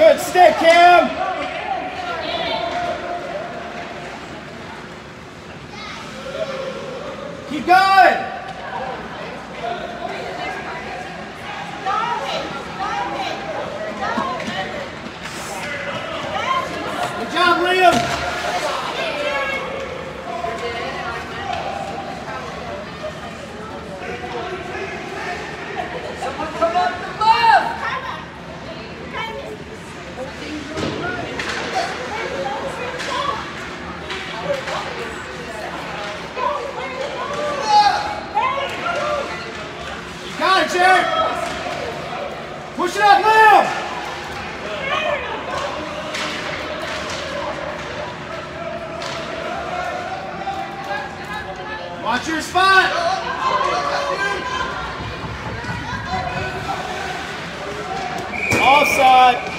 Good stick, Cam. Keep going. Good job, Liam. Got it, Jared. Push it up, Liam. Watch your spot. Offside.